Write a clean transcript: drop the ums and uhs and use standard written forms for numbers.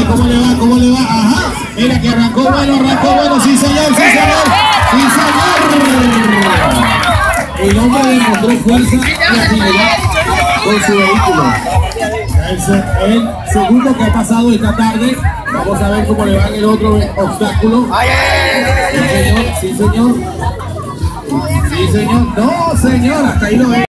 ¿Cómo le va? ¿Cómo le va? Ajá. Mira que arrancó bueno, sí señor, sí señor, sí señor. El hombre demostró fuerza y agilidad con su vehículo. El segundo que ha pasado esta tarde. Vamos a ver cómo le va en el otro obstáculo. Sí señor, sí señor. Sí señor, no señor, hasta ahí lo veo.